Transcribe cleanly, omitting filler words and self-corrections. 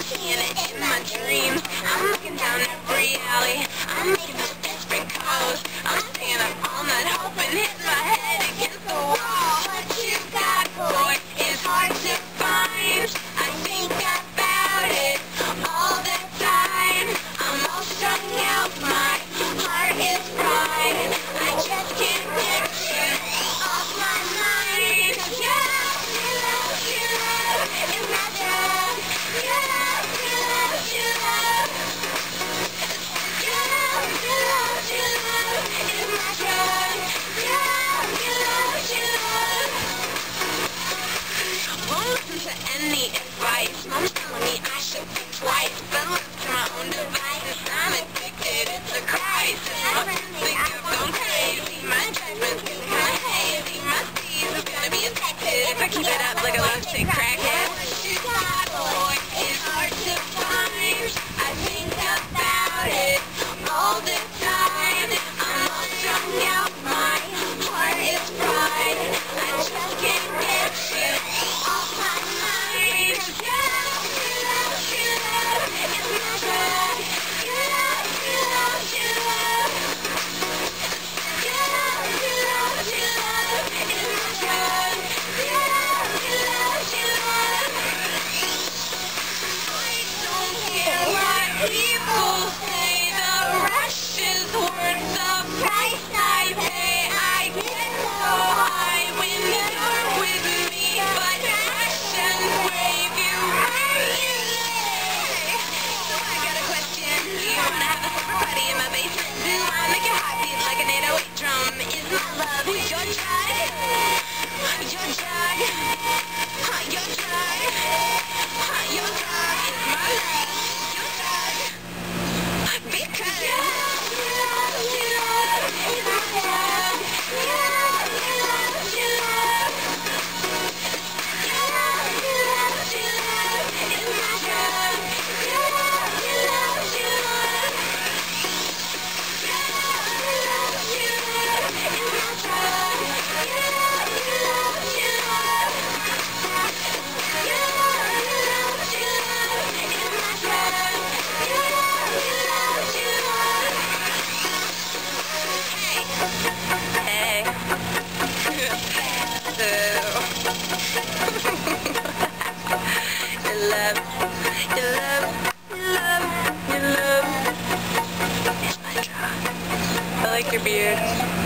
seeing it in my dreams. I'm looking down every alley. I'm making those desperate calls. I'm staying up all night hoping, hitting my head against the wall. What you got, boy, is hard to find. I think about it all the time. I'm all strung out, my heart is fried. I just can't get you off my mind. 'Cause your love is my drug. Your love is my drug. Your love is my drug. Won't listen to any advice. Mom's telling me I should think twice. Fell to my own device. I'm addicted, it's a crisis. I'm think I've gone crazy. My judgment's getting kinda hazy. My steez is gonna be infected if I keep it up like a lovesick crackhead. What you got, boy, is hard to find. I think about it all the time. I'm all strung out, my heart is fried. I just can't get you off my mind. 'Cause your love is my drug. Your love is my drug. Your love I don't care what people say. The rush is worth the price I pay. I get so high when you're with me, but passion brave you right away. So I got a question. Do you wanna have a supper party in my basement? Do I make your heart beat like an 808 drum? Is my love your drug? Your drug? Your drug? Your drug is my love. Your drug. Because your love is my drug. Your love is my drug. Your love is my drug. Hey. Your love is my drug. I like your beard.